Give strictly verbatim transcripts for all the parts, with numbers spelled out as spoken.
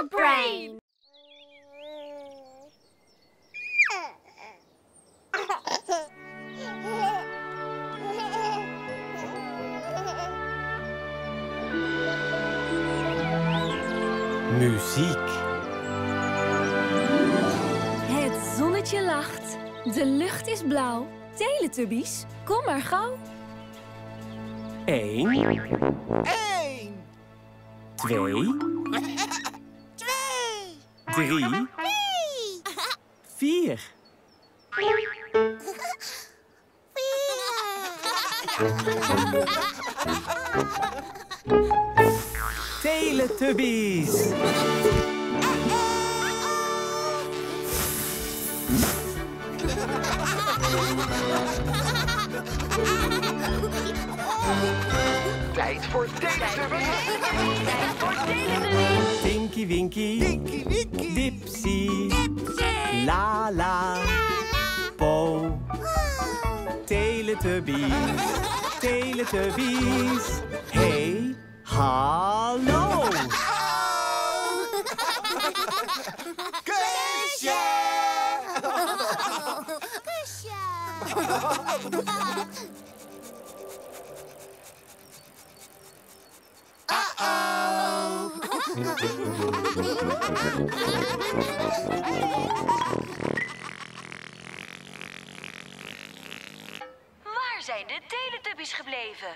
Dog Brain. Muziek. Het zonnetje lacht. De lucht is blauw. Teletubbies, kom maar gauw. Eén. Eén. Twee. Twee. Drie. Drie. Vier. Teletubbies. Tijd voor Teletubbies. Tijd voor Teletubbies. Tinky Winky. Tinky Winky. Dipsy. Dipsy. La la. Po. Teletubbies. Teletubbies. Hey, hallo. Kusje. Waar zijn de Teletubbies gebleven?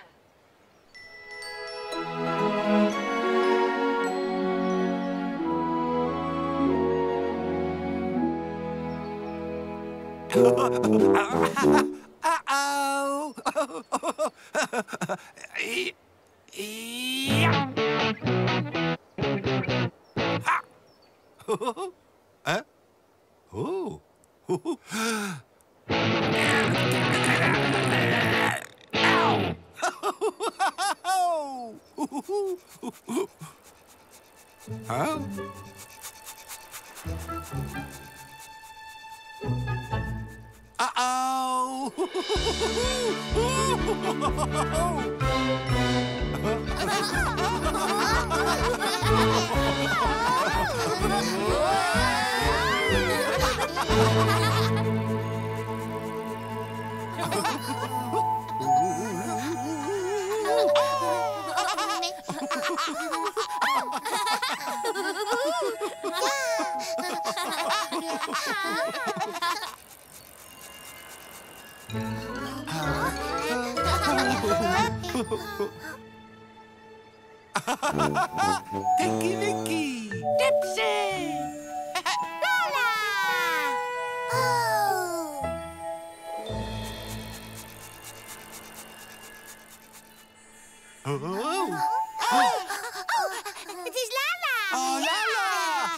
Uh-oh. Ja. Ha. Huh? Oeh. Auw. Huh? Uh-oh. Tinky Winky. Dipsy. Lola. Oh. Oh. Oh, het is Lala. Oh, Lala.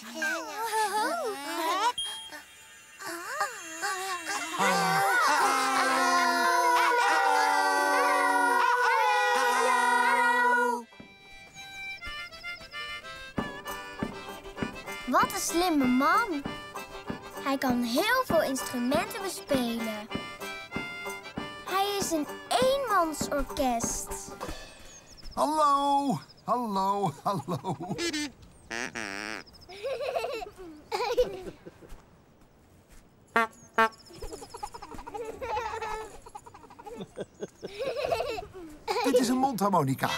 Wat een slimme man. Hij kan heel veel instrumenten bespelen. Hij is een eenmansorkest. Hallo, hallo, hallo. Dit is een mondharmonica.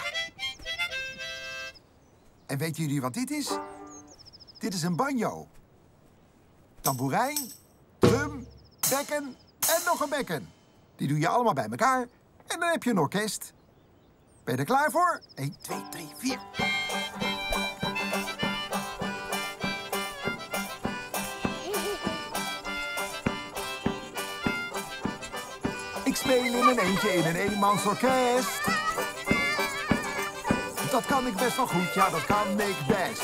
En weten jullie wat dit is? Dit is een banjo. Tamboerijn, drum, bekken en nog een bekken. Die doe je allemaal bij elkaar en dan heb je een orkest. Ben je er klaar voor? één, twee, drie, vier. Ik speel in een eentje in een eenmansorkest. Dat kan ik best wel goed, ja, dat kan ik best.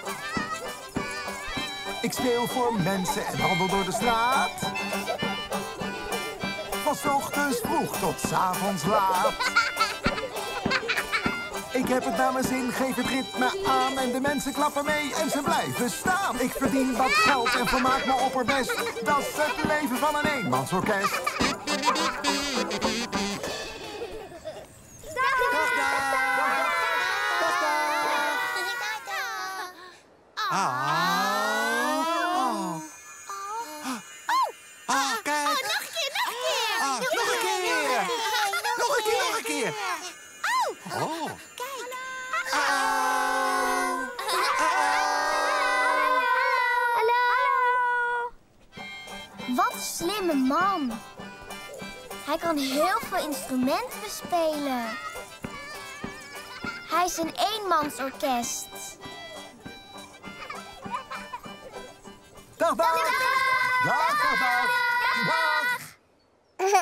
Ik speel voor mensen en wandel door de straat. Van 's ochtends vroeg tot 's avonds laat. Ik heb het naar mijn zin, geef het ritme aan en de mensen klappen mee en ze blijven staan. Ik verdien wat geld en vermaak me opperbest. Dat is het leven van een eenmansorkest. Ah. Oh. Ah, kijk. Nog een keer, nog een keer. Ah, nog een keer. Nog een keer, nog een keer. Oh. Kijk. Hallo. Wat een slimme man. Hij kan heel veel instrumenten bespelen. Hij is een eenmansorkest. Dag, dag. Dag, dag, dag. Dag.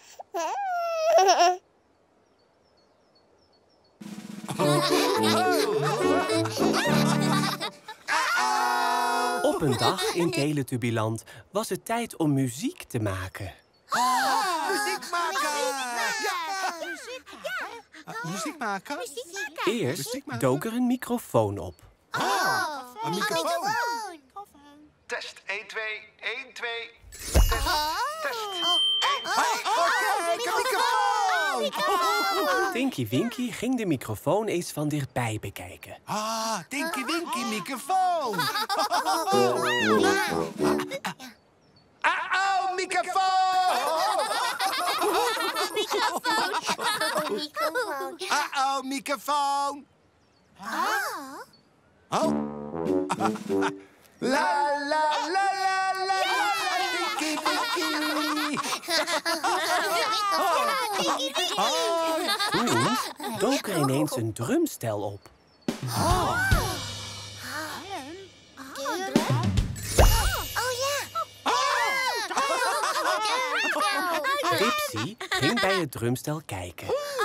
Op een dag in Teletubbyland was het tijd om muziek te maken. Oh, muziek maken. Uh, muziek maken? Eerst dook er een microfoon op. Oh, een microfoon. Test één, twee, één, twee. Test, test. Kijk, een microfoon. Tinky Winky ging de microfoon eens van dichtbij bekijken. Ah, Tinky Winky microfoon. Ah-oh, microfoon. Ah-oh, microfoon. Oh. La la la la la. Tinky Winky. Toen dook er ineens een drumstel op. Dipsy ging bij het drumstel kijken.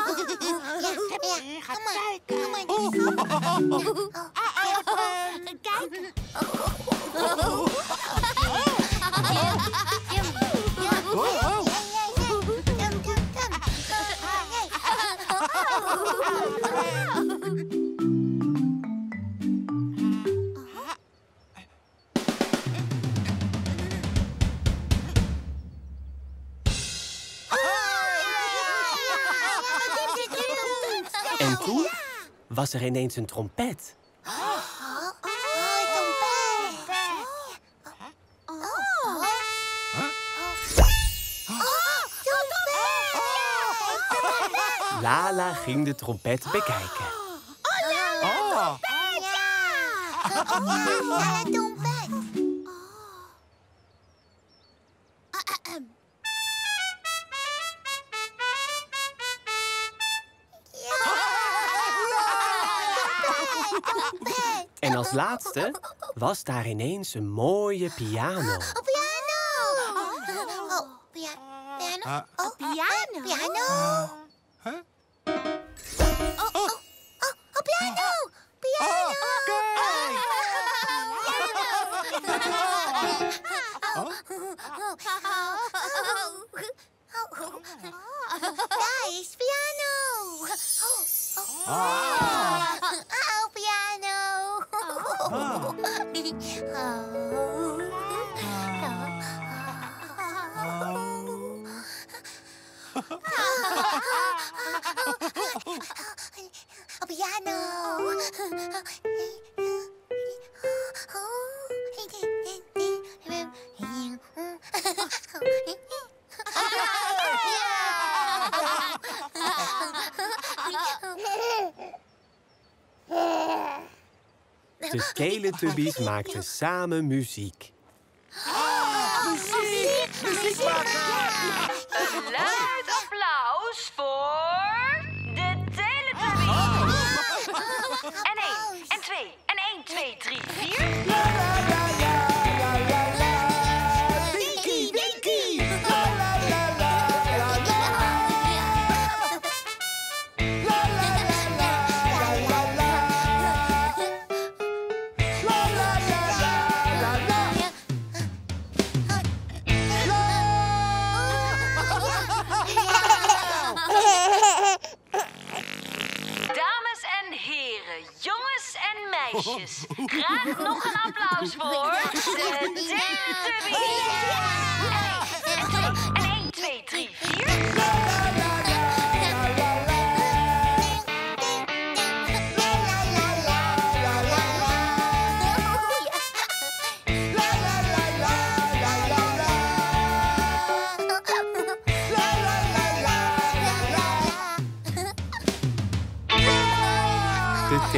En toen was er ineens een trompet. Lala ging de trompet bekijken. Oh. En als laatste was daar ineens een mooie piano. Ah. Piano? Piano? Huh? Oh, oh, oh, piano! Piano! Daar is piano! Ah. Oh, piano! Piano! De Teletubbies maakten samen muziek. Muziek! Muziek maken! Een luid applaus voor de Teletubbies. En één, en twee, en één, twee, drie, vier. Winky, Winky! Dames en heren, jongens en meisjes. Graag nog een applaus voor de Teletubbies. En twee, en één, twee, drie, vier.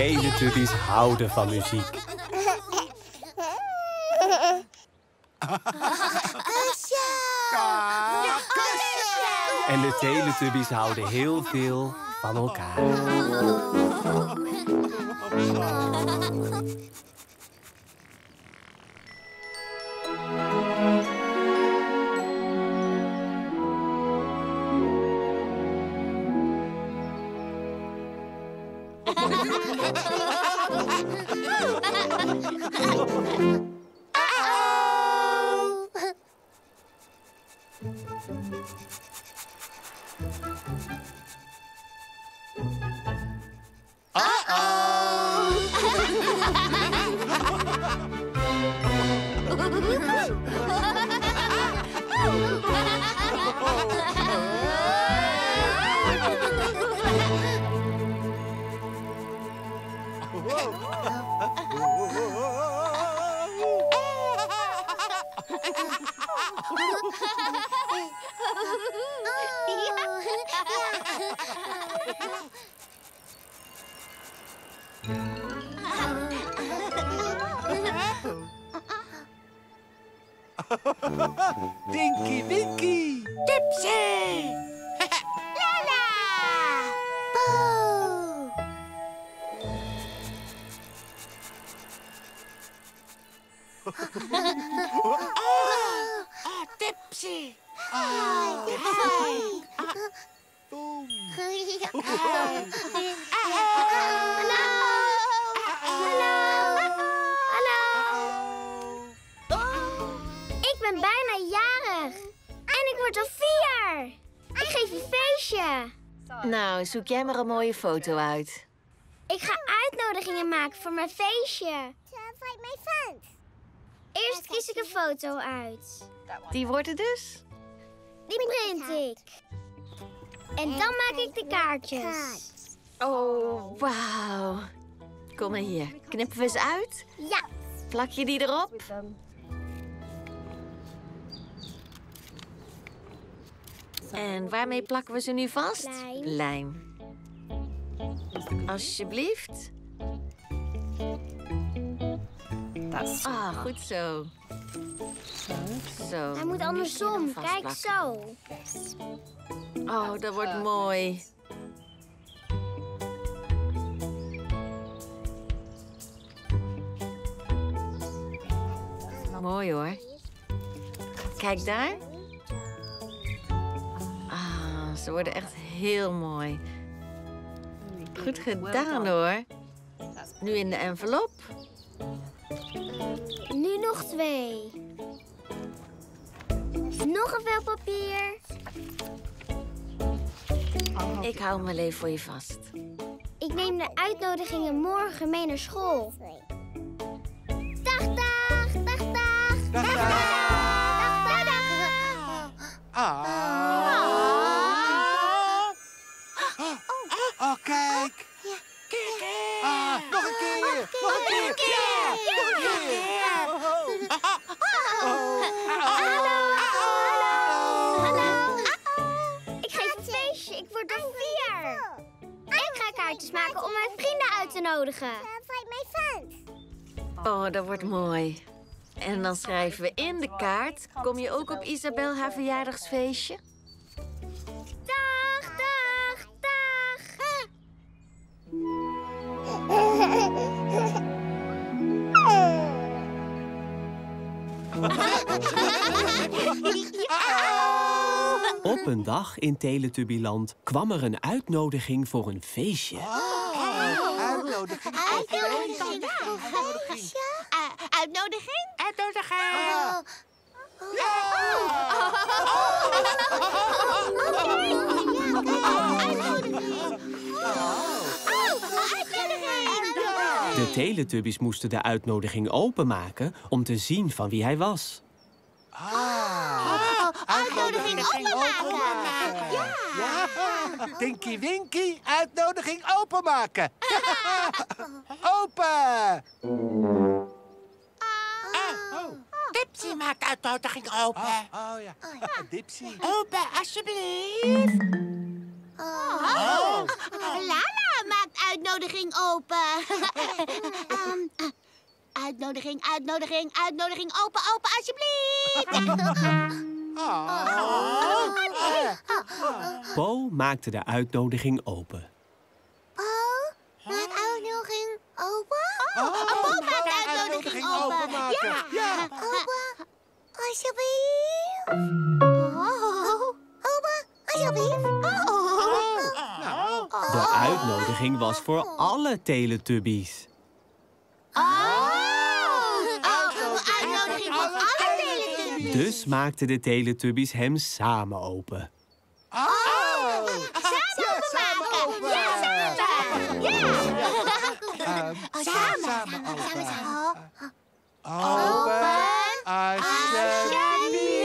Teletubbies houden van muziek. En de Teletubbies houden heel veel van elkaar. Tinky Winky. Tipsy. Lala. Boo. Oh, oh, Tipsy. Oh, Tipsy. Boom. Hallo. Ik ben bijna jarig. En ik word al vier. Ik geef een feestje. Nou, zoek jij maar een mooie foto uit. Ik ga uitnodigingen maken voor mijn feestje. Eerst kies ik een foto uit. Die wordt het dus? Die print ik. En dan maak ik de kaartjes. Oh, wauw. Kom maar hier. Knippen we eens uit? Ja. Plak je die erop? En waarmee plakken we ze nu vast? Lijm. Lijm. Alsjeblieft. Ah, goed zo. Zo. Hij moet andersom. Kijk zo. Oh, dat wordt mooi. Mooi hoor. Kijk daar. Ah, ze worden echt heel mooi. Goed gedaan hoor. Nu in de envelop. Nu nog twee. Nog een vel papier. Ik hou hem wel even voor je vast. Ik neem de uitnodigingen morgen mee naar school. Dag, dag, dag, dag. Dag, dag. Dag, dag. Ah. Oh, kijk. Ah, nog een keer. Nog een keer. Nog een keer. Hallo, hallo. Ik geef een feestje. Ik word er vier. Ik ga kaartjes maken om mijn vrienden uit te nodigen. Oh, dat wordt mooi. En dan schrijven we in de kaart. Kom je ook op Isabel haar verjaardagsfeestje? Dag, dag, dag. Op een dag in Teletubbyland kwam er een uitnodiging voor een feestje. Oh, uitnodiging. Uitnodiging. Uitnodiging? Uitnodiging. De Teletubbies moesten de uitnodiging openmaken om te zien van wie hij was. Ah, uitnodiging openmaken. Ja. Ja. Tinky Winky, uitnodiging openmaken. Open. Tipsy maakt uitnodiging open. Oh, oh ja, Dipsy. Open, alsjeblieft. Oh. Lala maakt uitnodiging open. um, uitnodiging, uitnodiging, uitnodiging open, open, alsjeblieft. Po maakte de uitnodiging open. Po, maak uitnodiging open? Oh, Po maakt de uitnodiging open. Ja, ja. Open, alsjeblieft. Oh, open, alsjeblieft. De uitnodiging was voor alle Teletubbies. Oh, uitnodiging voor alle Teletubbies. Dus maakten de Teletubbies hem samen open. Oh, samen open. Ja, samen. Ja. Samen. Samen. Open, alsjeblieft.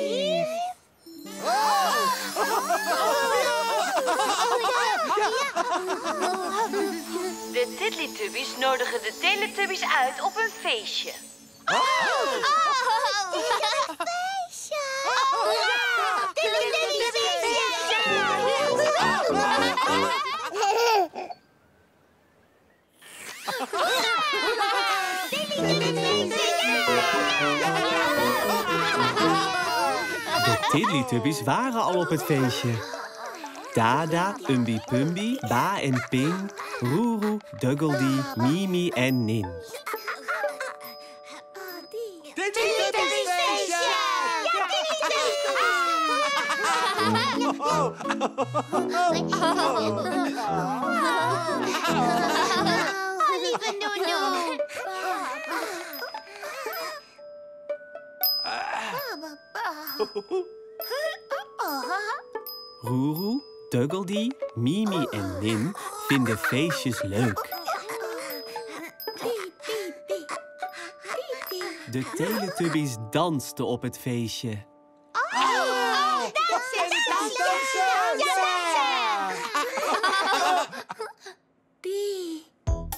De Tiddlytubbies nodigen de Teletubbies uit op een feestje. Oh, oh, een feestje. Oh, ja. De Tiddlytubbies waren al op het feestje. Dada, Umbi Pumbi, Ba en Ping, Roeroe, Duggledy, Mimi en Nin. Lieve Nono. Roeroe, Duggledy, Mimi en Nin vinden feestjes leuk. De Teletubbies dansten op het feestje. Oh, dansen, dansen. Ja, dansen. Die.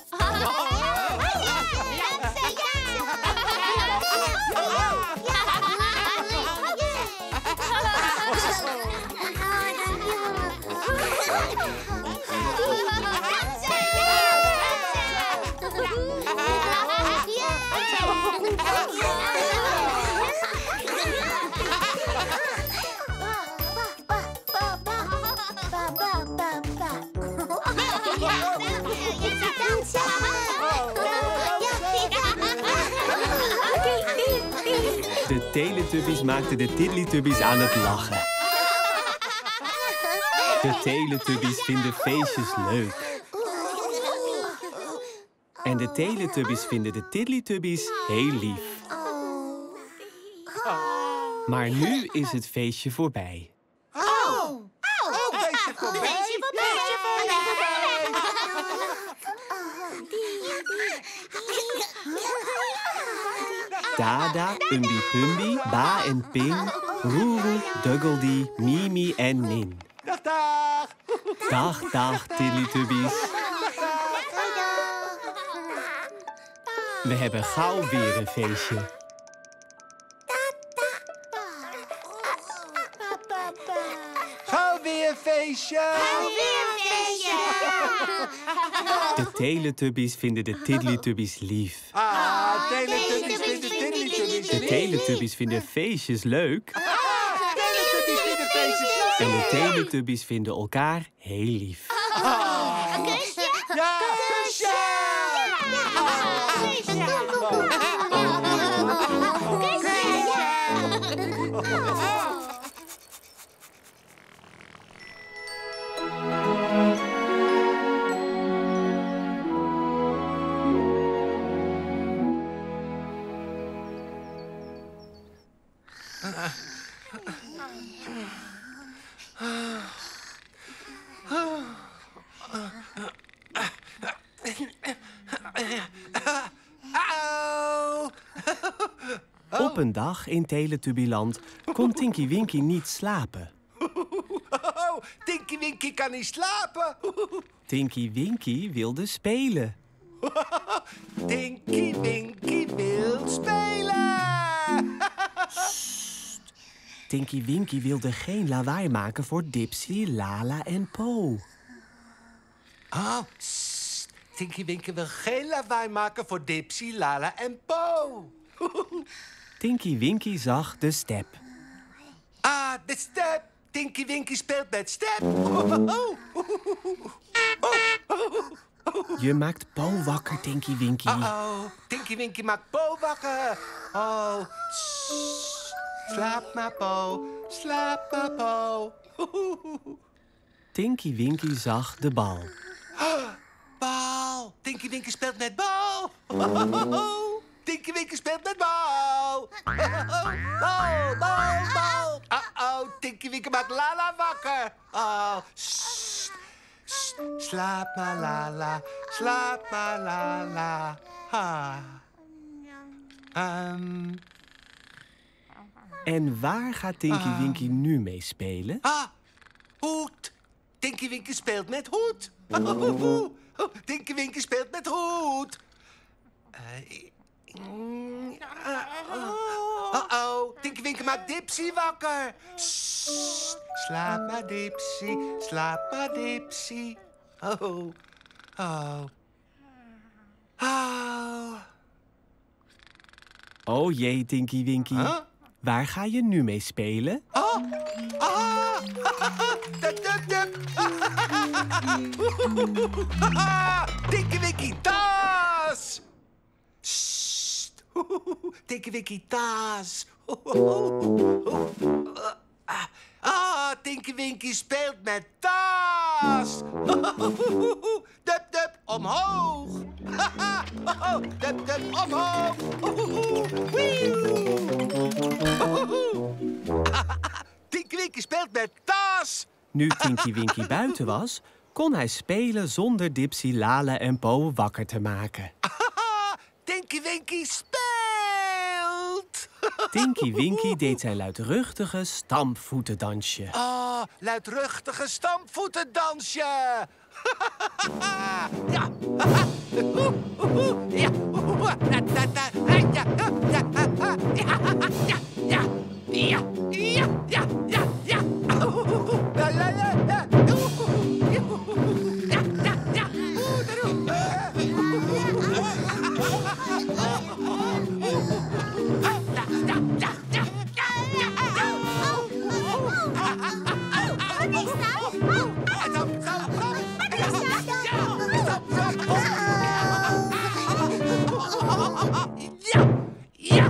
De Teletubbies maakten de Tiddlytubbies aan het lachen. De Teletubbies vinden feestjes leuk. En de Teletubbies vinden de Tiddlytubbies heel lief. Maar nu is het feestje voorbij. Oh, oh, feestje voorbij. Dada, Umbi Pumbi, Ba en Ping, Roeroe, Duggledy, Mimi en Nin. Dag, dag. Dag, dag, Tiddlytubbies. We hebben gauw weer een feestje. Gauw weer een feestje. De Teletubbies vinden de Tiddlytubbies lief. Ah, Teletubbies vinden Tiddlytubbies De Teletubbies vinden feestjes leuk. Teletubbies vinden feestjes leuk. En de Teletubbies vinden elkaar heel lief. Een kusje? Ja, kusje. Op een dag in Teletubbyland kon Tinky Winky niet slapen. Oh, Tinky Winky kan niet slapen. Tinky Winky wilde spelen. Tinky Winky wil spelen. Tinky Winky wilde geen lawaai maken voor Dipsy, Lala en Po. Oh, sst. Tinky Winky wil geen lawaai maken voor Dipsy, Lala en Po. Tinky Winky zag de step. Ah, de step. Tinky Winky speelt met step. Je maakt Po wakker, Tinky Winky. Uh-oh, Tinky Winky maakt Po wakker. Oh, sst. Slaap maar, Po. Slaap maar, Po. Tinky Winky zag de bal. Bal. Tinky Winky speelt met bal. Tinky Winky speelt met bal. Bal, bal, bal. Uh-oh, Tinky Winky maakt Lala wakker. Oh, sst. Sst. Slaap maar, Lala. Slaap maar, Lala. Ha. Um. En waar gaat Tinky Ah. Winky nu mee spelen? Ah, hoed. Tinky Winky speelt met hoed. Tinky Winky speelt met hoed. Uh-oh, Tinky Winky maakt Dipsy wakker. Sst, slaap maar, Dipsy. Slaap maar, Dipsy. Oh, oh. Oh. Oh jee, Tinky Winky. Huh? Waar ga je nu mee spelen? Oh, ah, dup, dup, dup. Tinky Winky tas. Sst. Tinky Winky tas. Ah, Tinky Winky speelt met tas. Dup, dup, omhoog. Dup, dup, omhoog. Tinky Winky speelt met tas. Nu Tinky Winky buiten was, kon hij spelen zonder Dipsy, Lala en Po wakker te maken. Tinky Winky speelt. Tinky Winky deed zijn luidruchtige stampvoetendansje. Ah, luidruchtige stampvoetendansje. Ja. Ja. Ja. Ja. Ja. Ja. Ja. Ja. Ja. Ja. La la la la. Ja. Ja. Ja. Ja. Ja.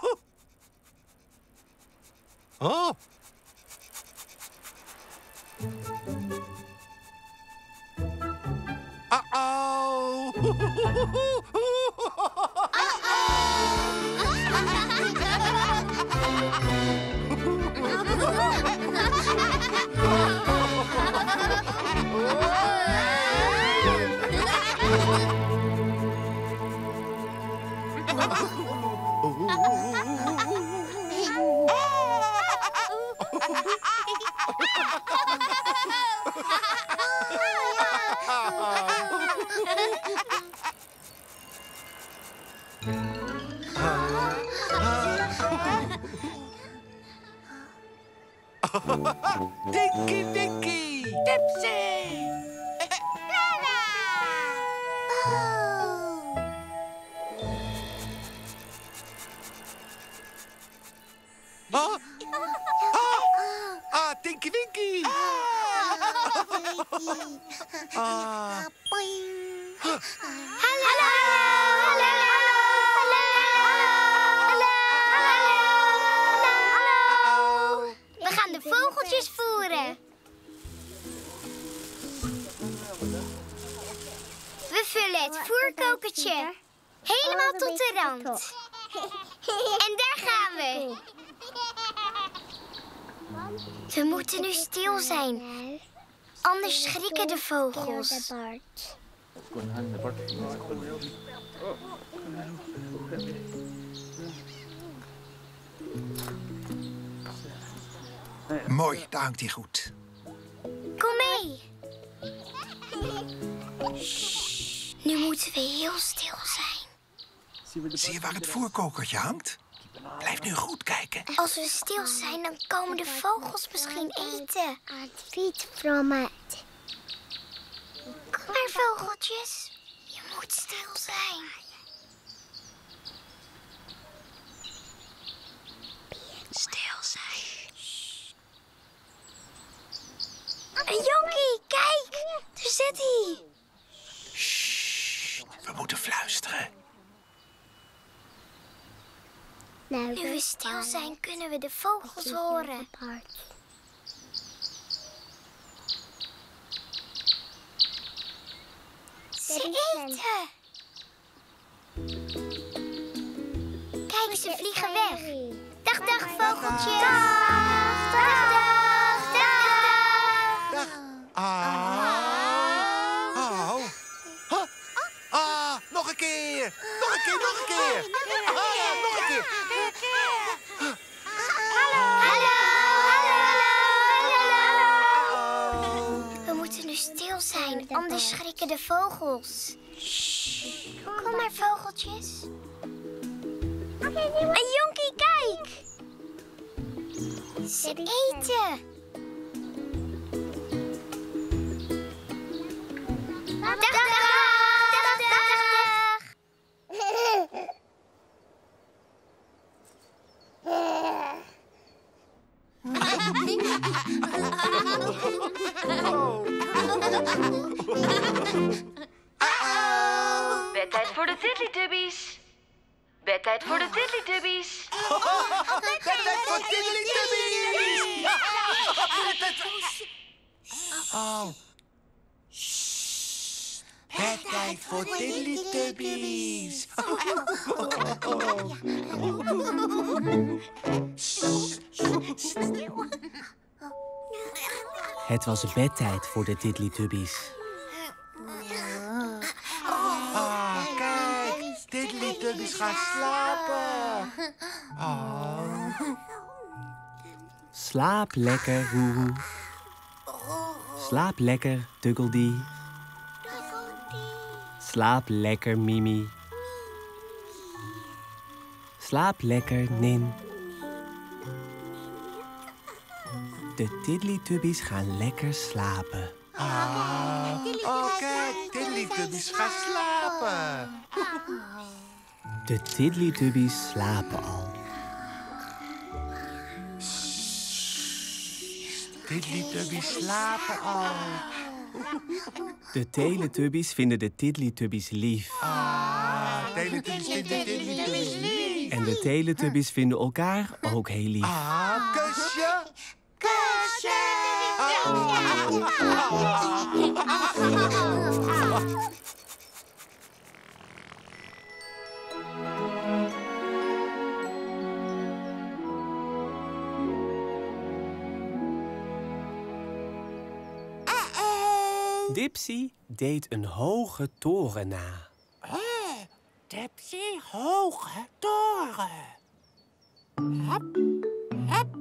Oh. Tinky Winky. Dipsy. Lala. Ah. Ah. Ah, Tinky Winky. Ah. Hallo. Hallo. Hallo. Hallo. We gaan de vogeltjes voeren. We vullen het voerkokertje helemaal tot de rand. En daar gaan we. We moeten nu stil zijn. Anders schrikken de vogels. Mooi, daar hangt hij goed. Kom mee. Shh, nu moeten we heel stil zijn. Zie je waar het voerkokertje hangt? Blijf nu goed kijken. Als we stil zijn, dan komen de vogels misschien eten. Feed from it. Kom maar, vogeltjes. Je moet stil zijn. Stil zijn. Een jonkie, kijk! Daar zit hij. Shh, we moeten fluisteren. Nu we stil zijn, kunnen we de vogels horen. Ze eten. Kijk, ze vliegen weg. Dag, dag, vogeltjes. Dag, dag, dag, dag. Dag. Ah. Oh. Huh. Ah, nog een keer. Nog een keer, nog een keer. Ah, nog een keer. Hallo, hallo, hallo, hallo. We moeten nu stil zijn, anders schrikken de vogels. Kom maar, vogeltjes. Een jonkie, kijk! Ze eten. Dag, dag, dag, dag, dag. Bedtijd voor de Tiddlytubbies. Bedtijd voor de Tiddlytubbies. Bedtijd voor Tiddlytubbies. Ja. Oh. Sst. Bedtijd voor Tiddlytubbies. Het was bedtijd voor de Tiddlytubbies. Ah, kijk. Tiddlytubbies gaan slapen. Oh. Slaap lekker, Roeroe. Slaap lekker, Duggledy. Slaap lekker, Mimi. Slaap lekker, Nin. De Tiddlytubbies gaan lekker slapen. Ah. Oh, kijk. Tiddlytubbies gaan slapen. De Tiddlytubbies slapen al. Tiddlytubbies slapen al. De Teletubbies vinden de Tiddlytubbies lief. Ah, Teletubbies vinden Tiddlytubbies lief. En de Teletubbies vinden elkaar ook heel lief. Ah, kusje. Kusje! Dipsy deed een hoge toren na. Hé, Dipsy, hoge toren. Hop, hop.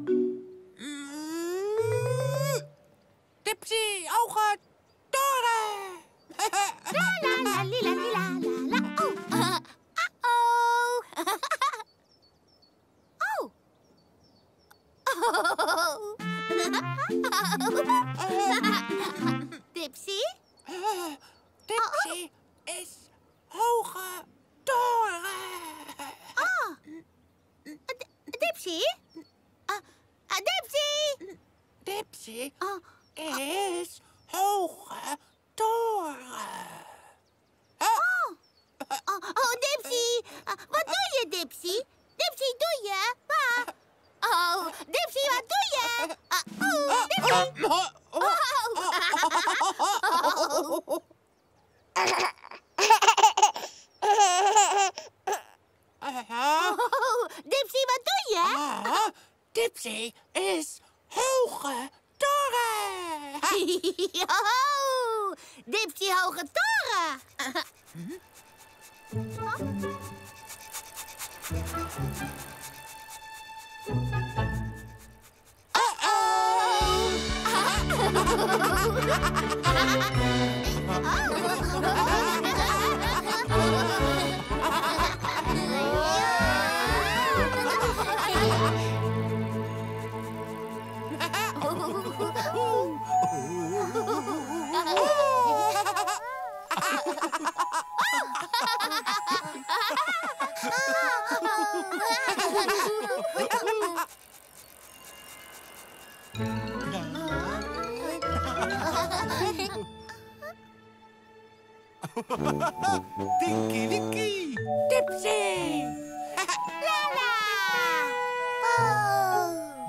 Mm. Dipsy, hoge toren. La la la li, la li, la la la. Oh. Uh, uh-oh. Oh. Dipsy? Uh, Dipsy oh. is hoge toren. Oh. D Dipsy? Uh, uh, Dipsy? Dipsy oh. is hoge toren. Oh. Oh, oh, Dipsy. Uh, wat doe je, Dipsy? Dipsy, doe je? Uh. Oh, Dipsy, wat doe je? Uh, oh, Dipsy. Oh. Oh. Oh, Dipsy, wat doe je? Ah, Dipsy is hoge toren. Oh, Dipsy hoge toren. Tinky Winky. Tipsy. Lala. Oh.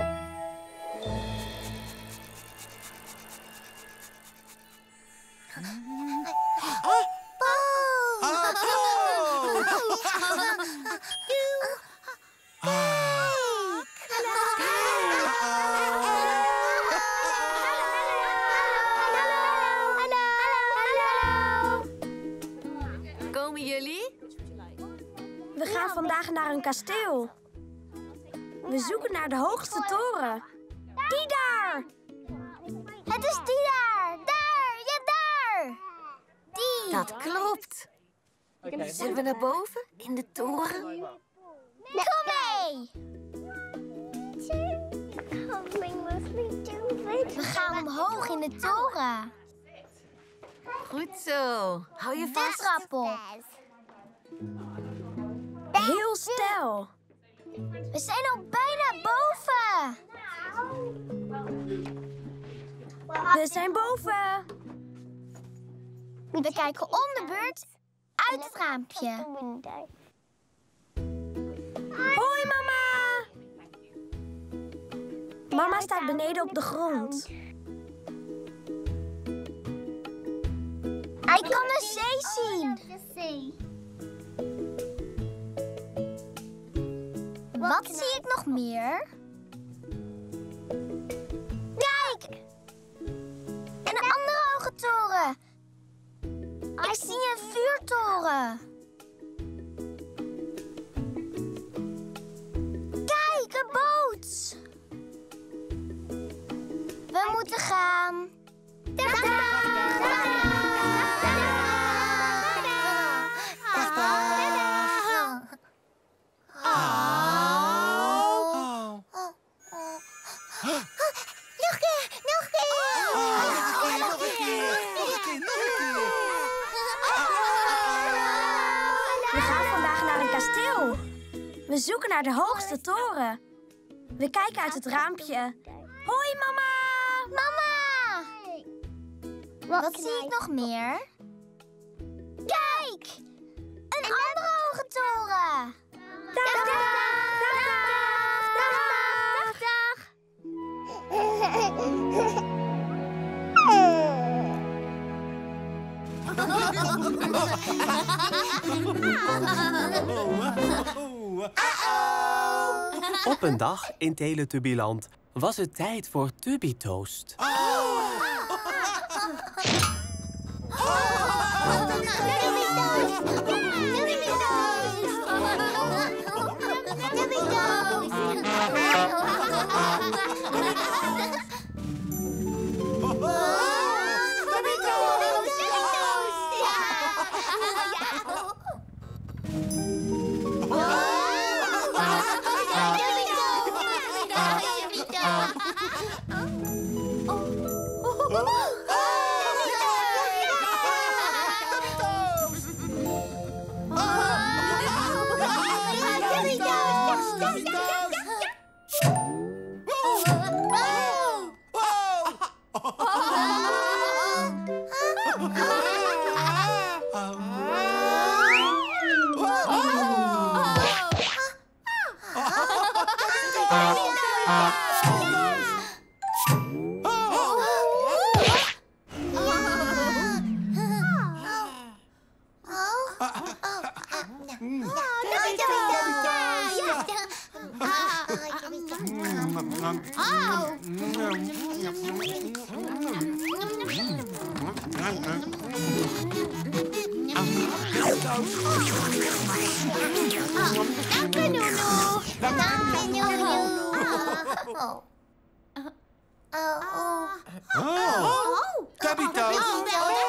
Komen jullie? We gaan vandaag naar een kasteel. We zoeken naar de hoogste toren. Die daar! Het is die daar! Daar! Ja, daar! Die! Dat klopt. Zullen we naar boven in de toren? Kom mee! We gaan omhoog in de toren. Goed zo. Hou je De vast. trap op. Heel snel. We zijn al bijna boven. We zijn boven. We kijken om de beurt uit het raampje. Hoi, mama. Mama staat beneden op de grond. Ik kan de zee zien. Wat zie ik nog meer? Kijk! En een andere hoge toren. Ik zie een vuurtoren. Kijk, een boot. We moeten gaan. Nog keer, nog keer. Nog een keer, nog een keer, nog een keer. We gaan vandaag naar een kasteel. We zoeken naar de hoogste toren. We kijken uit het raampje. Hoi, mama. Mama! Wat zie ik nog meer? Kijk! Een andere hoge toren! Dag, dag, dag, dag, dag, dag. Op een dag in Teletubbyland was het tijd voor Tubby Toast. Tubby Toast.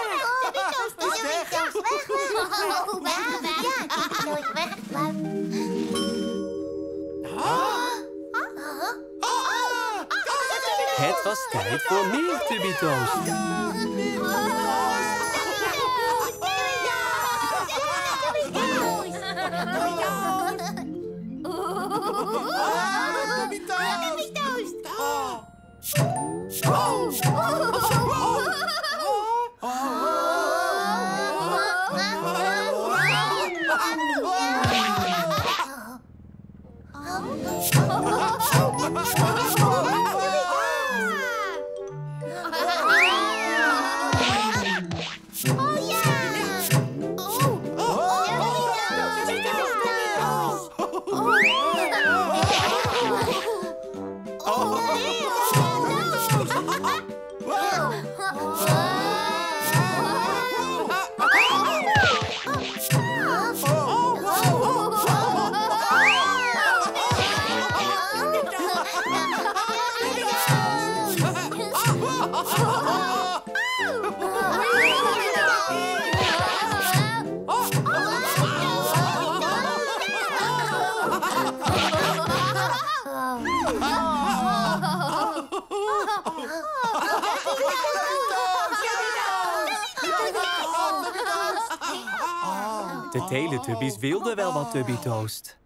Het was tijd voor meer Tubby Toast. Tubby Toast! De Teletubbies wilden wel wat Tubby Toast.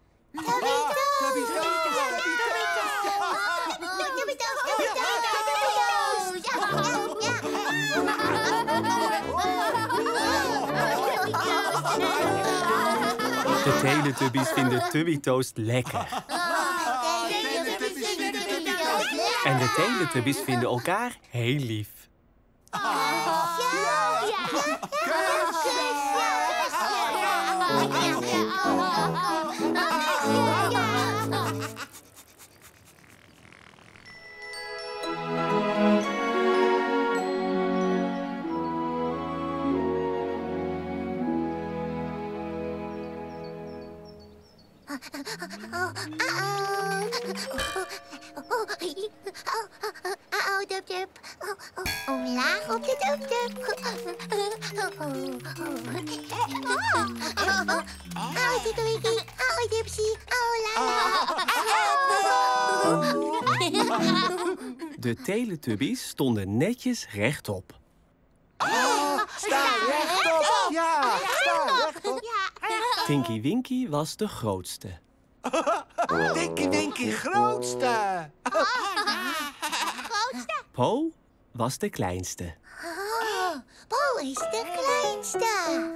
De Teletubbies vinden Tubby Toast lekker. En de Teletubbies vinden elkaar heel lief. Uh-oh, Dub-Dub. Omlaag op de Dub-Dub. Oh, Tikkelwikkie. Oh, Dipsy. Oh, Lala. De Teletubbies stonden netjes rechtop. Sta rechtop! Ja, sta rechtop. Tinky Winky was de grootste. Tinky Winky grootste. Po was de kleinste. Oh, Po is de kleinste.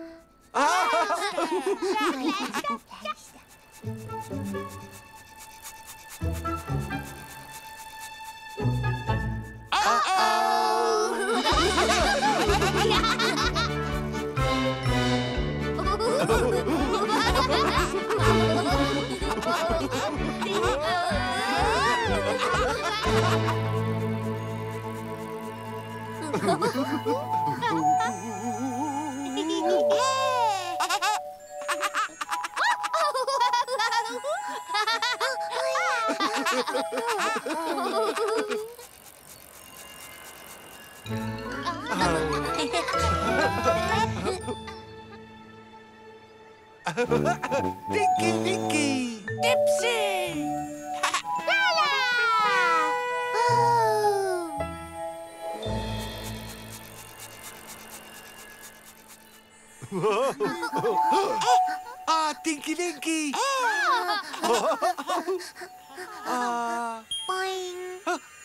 Tinky Winky. Dipsy. Lala. Ah, Tinky Winky. Ah. Boing.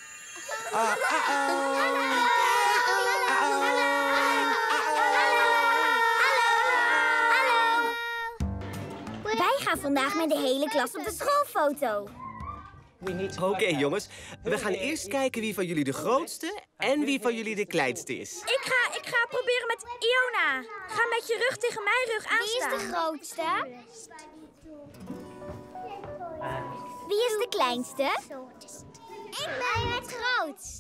Wij gaan vandaag met de hele klas op de schoolfoto. Oké, jongens. We gaan eerst kijken wie van jullie de grootste en wie van jullie de kleinste is. Ik ga, ik ga proberen met Iona. Ga met je rug tegen mijn rug Wie is aanstaan. de grootste? Wie is de kleinste? Ik ben het grootst.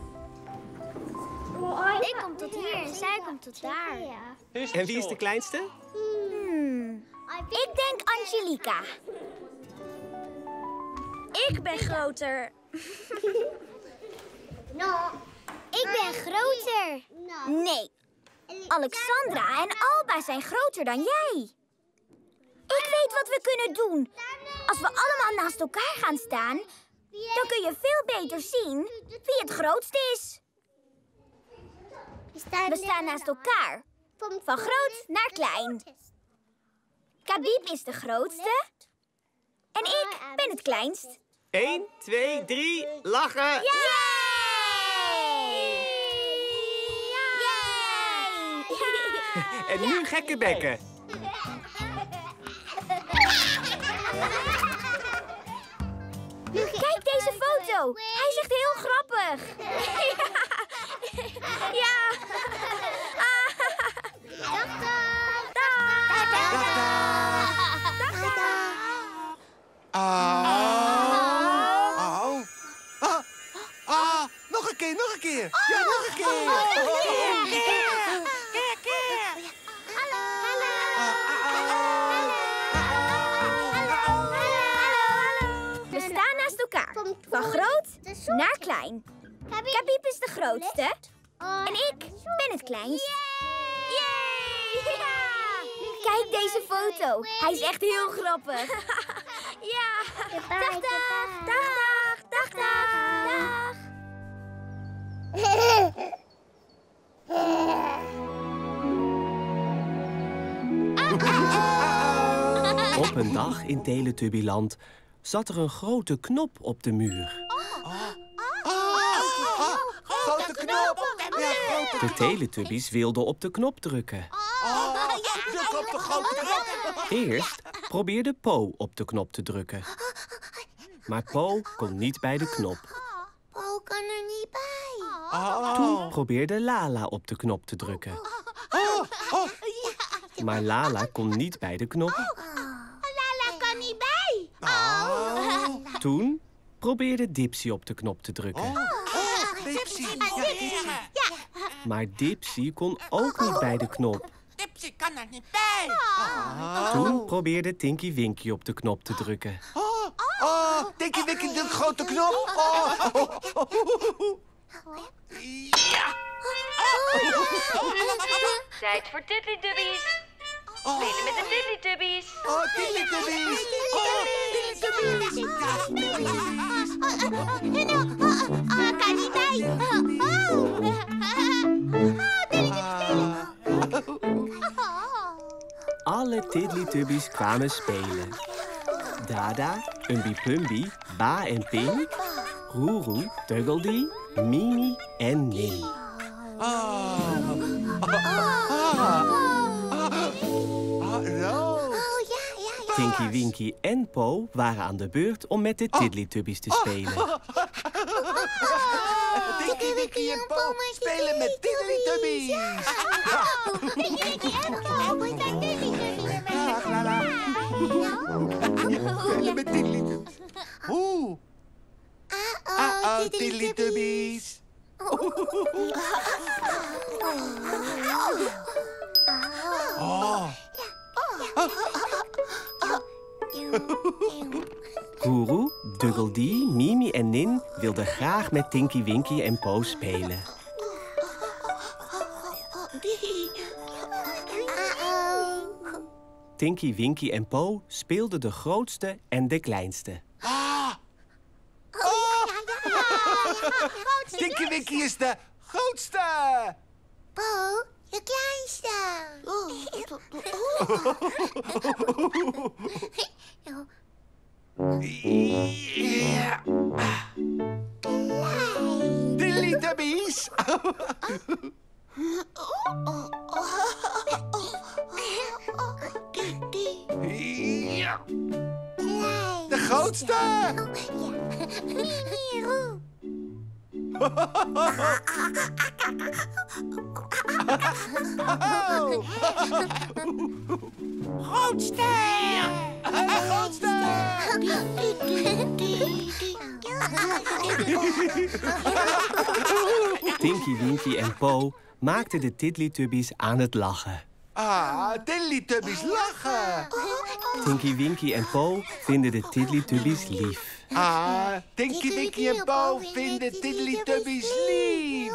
Ik kom tot hier en zij komt tot daar. En wie is de kleinste? Hmm. Ik denk Angelica. Ik ben groter. Ik ben groter. Nee. Alexandra en Alba zijn groter dan jij. Ik weet wat we kunnen doen. Als we allemaal naast elkaar gaan staan, dan kun je veel beter zien wie het grootst is. We staan naast elkaar. Van groot naar klein. Kabiep is de grootste. En ik ben het kleinst. één, twee, drie, lachen! Yay! En nu gekke bekken. Kijk deze foto. Hij is echt heel grappig. Ja. Dag, dag. Dag, dag. Ah. Oh. Ah. Ah. Nog een keer, nog een keer. Ja, nog een keer. Keer, keer. We staan naast elkaar. Van groot naar klein. Kabiep is de grootste. En ik ben het kleinst. Yay! Ja! Kijk deze foto. Hij is echt heel grappig. Ja. Dag, dag. Dag, dag. Dag, dag. Op een dag in Teletubbyland zat er een grote knop op de muur. Grote knop. Ja, grote De Teletubbies wilden op de knop drukken. druk op de grote knop. Eerst probeerde Po op de knop te drukken. Maar Po kon niet bij de knop. Po kan er niet bij. Toen probeerde Lala op de knop te drukken. Maar Lala kon niet bij de knop. Lala kan niet bij. Toen probeerde Dipsy op de knop te drukken. Dipsy. Maar Dipsy kon ook niet bij de knop. Dipsy kan er niet bij. Toen probeerde Tinky Winky op de knop te drukken. Oh, Tinky Winky, de grote knop. Oh. Ja. Tijd voor Tiddlydubbies. Spelen met de Tiddlydubbies. Oh, Tiddlydubbies. Oh, kan niet bij. Alle Tiddlydubbies kwamen spelen. Dada, Umbi Pumbi, Ba en Ping, Roeroe, Duggledy, Mimi en Nin. Tinky Winky en Po waren aan de beurt om met de Tiddlydubbies te spelen. Tinky Winky en Po spelen met Tiddlydubbies. Dag, Lala. Spelen met Tiddlydubbies. Oeh. Uh-oh, Tiddlydubbies. Oh. Roeroe, Duggledy, Mimi en Nin wilden graag met Tinky Winky en Po spelen. Tinky Winky en Po speelden de grootste en de kleinste. Ah. Tinky Winky is de grootste. Po, de kleinste. Ja. Tiddlydubbies. Ja. De grootste. Grootste. Grootste. Tinky Winky en Po maakten de Tiddlydubbies aan het lachen. Ah, Tiddlydubbies lachen. Tinky Winky en Po vinden de Tiddlydubbies lief. Ah, Tinky Winky en Po vinden Tiddlydubbies lief.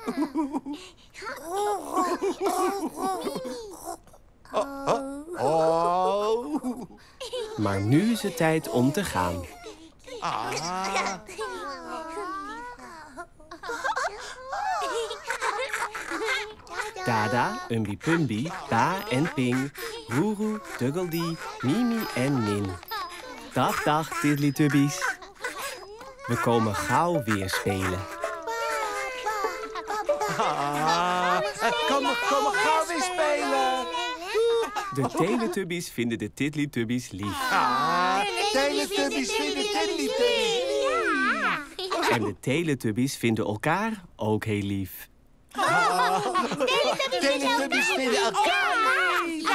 Oh, oh, oh. Maar nu is het tijd om te gaan. Ah. Dada, Umbi Pumbi, Ba en Ping, Roeroe, Duggledy, Mimi en Nin. Dag, dag, Tiddlytubbies. We komen gauw weer spelen. Ah, kom, kom gauw weer spelen. De Teletubbies vinden de Tiddlytubbies lief. Ah, Teletubbies vinden Tiddlytubbies lief. En de Teletubbies vinden elkaar ook heel lief. Ah, Teletubbies vinden elkaar lief.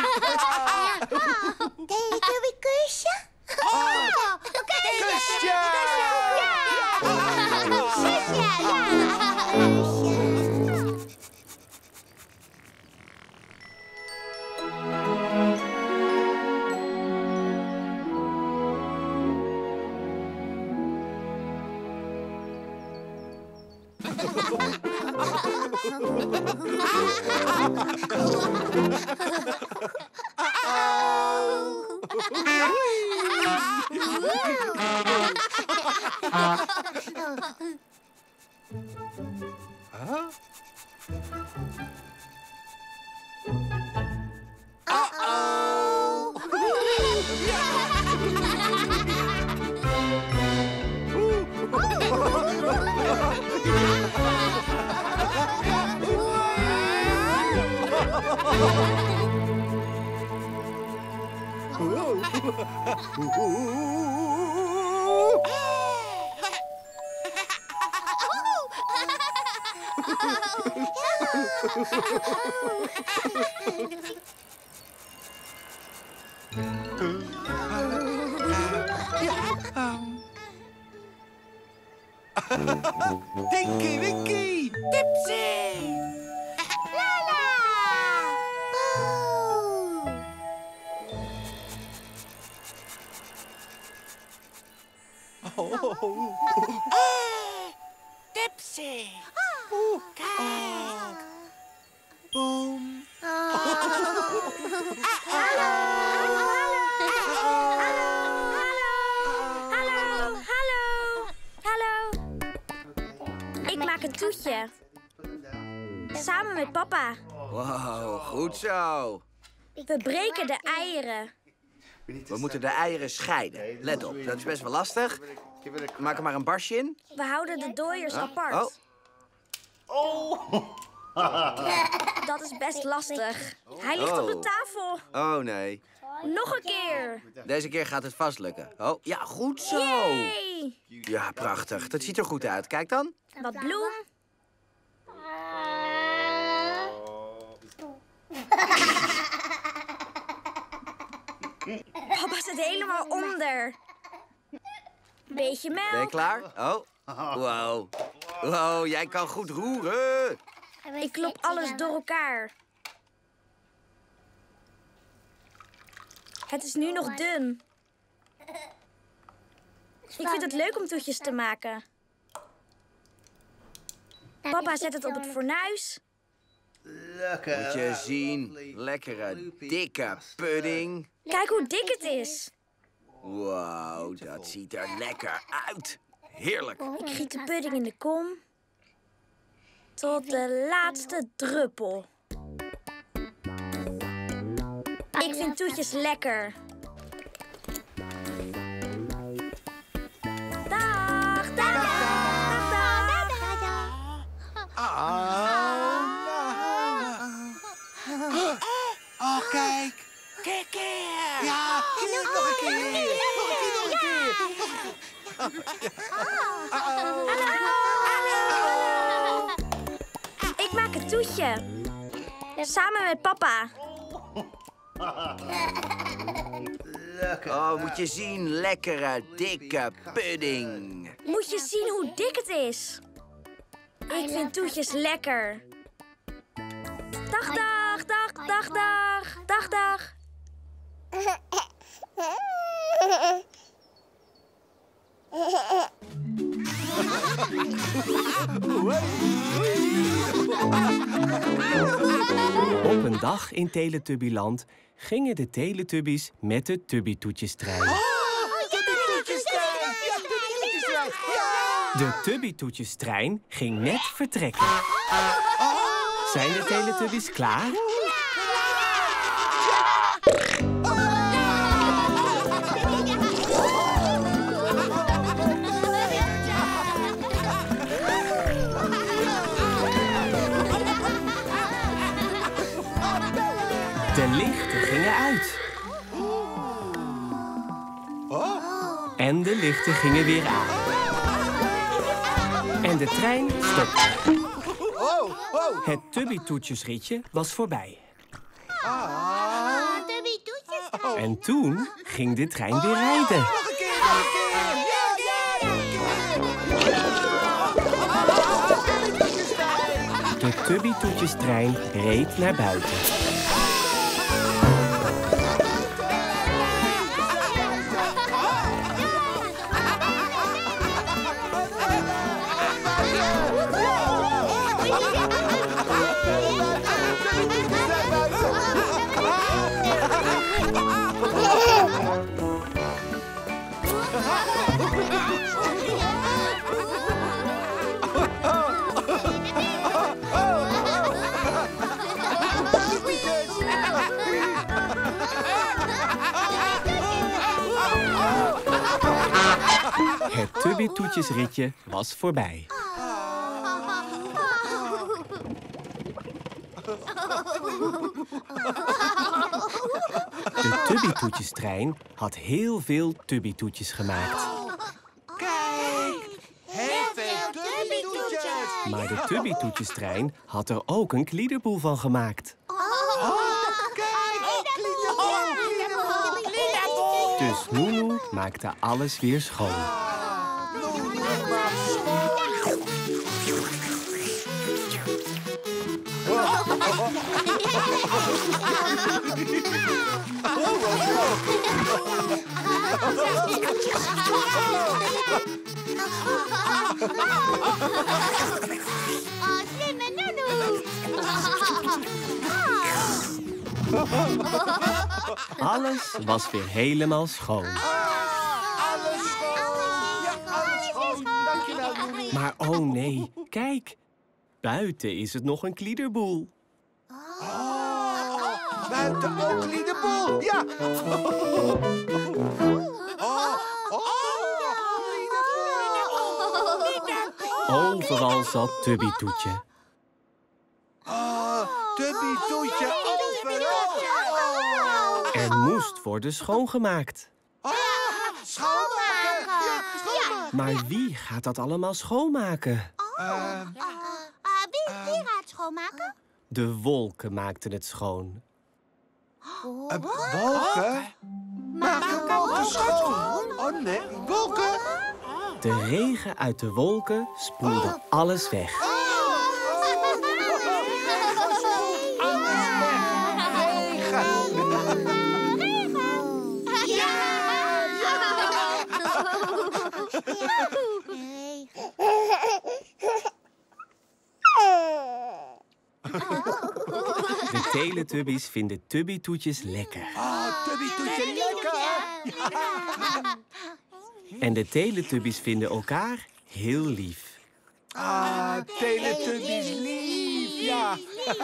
Teletubby kusje? Oh, kusje! Tinky Winky! Tipsy! Lala! Oh. Hey, Tipsy! Kijk! Boom! Hallo, hallo, hallo. Ik maak een toetje. Samen met papa. Wow, goed zo. We breken de eieren. We moeten de eieren scheiden. Let op, dat is best wel lastig. Maak er maar een barsje in. We houden de dooiers apart. Oh. Dat is best lastig. Hij ligt op de Oh. tafel. Oh, nee. Nog een keer. Deze keer gaat het vast lukken. Oh, ja, goed zo. Yay! Ja, prachtig. Dat ziet er goed uit. Kijk dan. Wat bloem. Papa zit helemaal onder. Beetje Ben je melk. klaar? Oh. Wow. Wow, jij kan goed roeren. Ik klop alles door elkaar. Het is nu nog dun. Ik vind het leuk om toetjes te maken. Papa zet het op het fornuis. Moet je zien. Lekkere, dikke pudding. Kijk hoe dik het is. Wow, dat ziet er lekker uit. Heerlijk. Ik giet de pudding in de kom. Tot de laatste druppel. Ik vind toetjes lekker. Dag, dag, dag, dag. Oh, kijk. Kijk hier! Ja, hier, nog een keer. Nog een keer, nog een keer. Ik maak een toetje. Samen met papa. Oh, moet je zien. Lekkere, dikke pudding. Moet je zien hoe dik het is. Ik vind toetjes lekker. Dag, dag, dag, dag, dag. Dag, dag. Op een dag in Teletubbyland gingen de Teletubbies met de Tubby-toetjestrein. De Tubby-toetjestrein ging net vertrekken. Zijn de Teletubbies klaar? De lichten gingen uit. En de lichten gingen weer aan. En de trein stopte. Het Tubby-toetjesritje was voorbij. En toen ging de trein weer rijden. De Tubby-toetjestrein reed naar buiten. Het Tubby-toetjesritje was voorbij. De Tubby-toetjestrein had heel veel Tubby-toetjes gemaakt. Kijk, heel veel Tubby-toetjes. Maar de Tubby-toetjestrein had er ook een kliederboel van gemaakt. Dus Noenoe maakte alles weer schoon. Alles was weer helemaal schoon. Alles schoon. Ja, alles schoon. Dankjewel, Noenoe. Maar oh nee, kijk. Buiten is het nog een kliederboel. Buiten ook kliederboel. Ja. Overal zat Tubby-toetje. Oh, Tubby-toetje overal. Er moest worden schoongemaakt. Schoonmaken. Ja, schoonmaken. Maar wie gaat dat allemaal schoonmaken? Uh, Wie, wie gaat schoonmaken? De wolken maakten het schoon. uh, wolken? Maken wolken schoon? Oh nee, wolken? De regen uit de wolken spoelde alles weg. De Teletubbies vinden Tubby-toetjes lekker. Oh, Tubby-toetje lekker. En de Teletubbies vinden elkaar heel lief. Ah, Teletubbies lief, ja.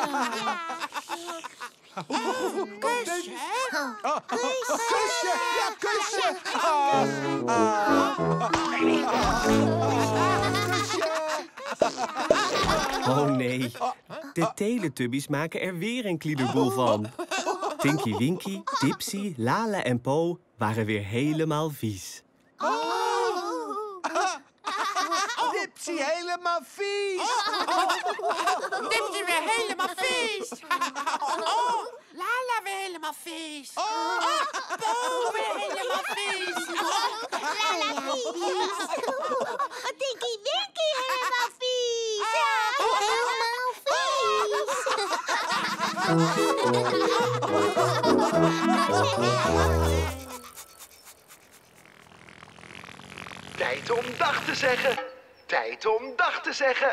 Kusje. Oh, kusje, ja, kusje. Ah, ah. Oh nee, de Teletubbies maken er weer een kliederboel van. Tinky Winky, Dipsy, Lala en Po waren weer helemaal vies. Dipsy helemaal vies. Dipsy weer helemaal vies. Oh, Lala weer helemaal vies. Oh, Po weer helemaal vies. Lala vies. Tinky Winky helemaal vies. Ja, helemaal vies. Tijd om dag te zeggen. Tijd om dag te zeggen.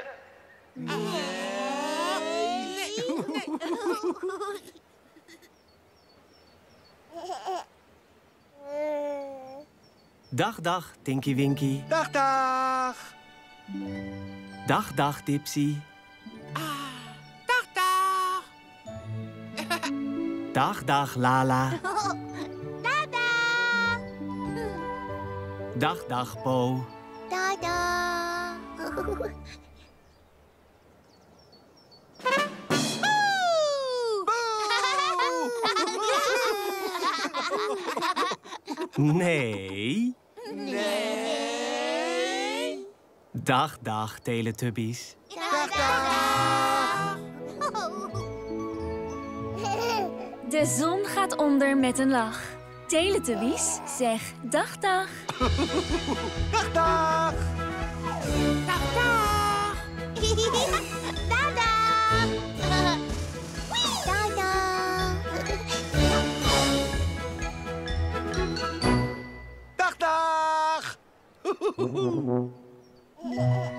Dag, dag, Tinky Winky. Dag, dag. Dag, dag, Dipsy. Dag, dag. Dag, dag, Lala. Tada! Dag, dag, Po. Tada! Nee. Nee. Dag, dag, Teletubbies. Dag, dag. De zon gaat onder met een lach. Teletubbies, zeg dag dag. Dag, dag. Dag, dag. Tada! Tada! Dag, dag.